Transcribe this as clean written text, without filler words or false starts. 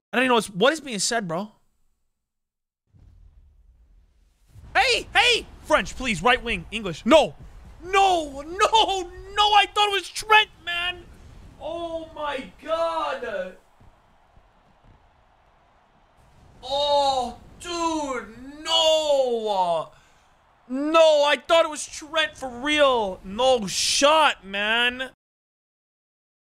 I don't even know what is being said, bro. Hey, hey! French, please. Right wing. English. No. No, no, no. I thought it was Trent, man. Oh, my God. Oh, dude. No. No, I thought it was Trent for real. No shot, man.